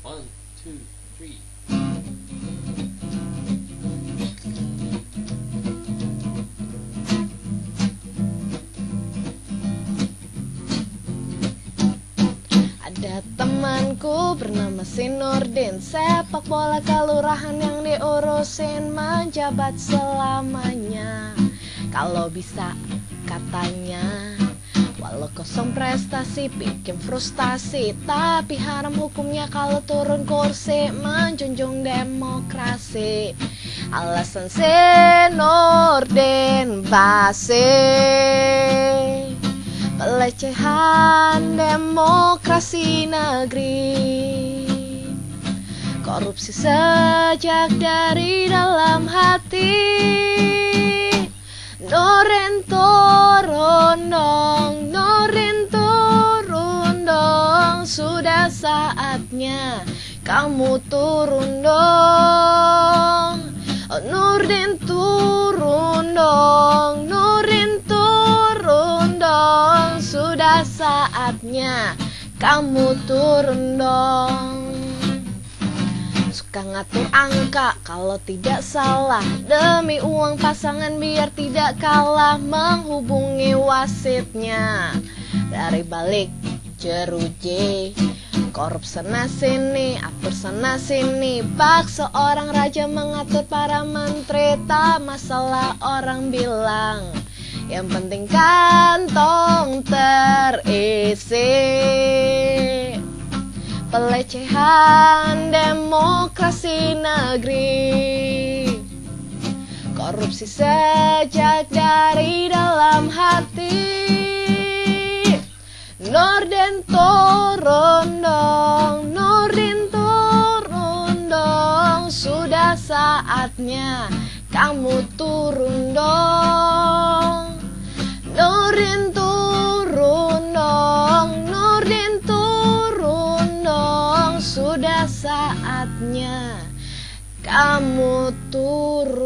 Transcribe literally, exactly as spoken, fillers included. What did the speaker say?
One, two, three. Ada temanku bernama si Nurdin, sepak bola kelurahan yang diurusin, menjabat selamanya. Kalau bisa katanya, walau kosong prestasi bikin frustasi, tapi haram hukumnya kalau turun kursi, menjunjung demokrasi. Alasan si Nurdin basi, pelecehan demokrasi negeri, korupsi sejak dari dalam hati. Nurdin turun dong, Nurdin turun dong, sudah saatnya kamu turun dong. Oh, Nurdin turun dong, Nurdin turun dong, sudah saatnya kamu turun dong. Suka ngatur angka kalau tidak salah, demi uang pasangan biar tidak kalah, menghubungi wasitnya dari balik jeruji. Korup sana sini, atur sana sini, bak seorang raja mengatur para menteri, tak masalah orang bilang, yang penting kantong terisi. Pelecehan demokrasi negeri, korupsi sejak dari dalam hati. Nurdin turun dong, Nurdin turun dong, sudah saatnya kamu turun dong. Nurdin turun dong, Nurdin turun dong, sudah saatnya kamu turun.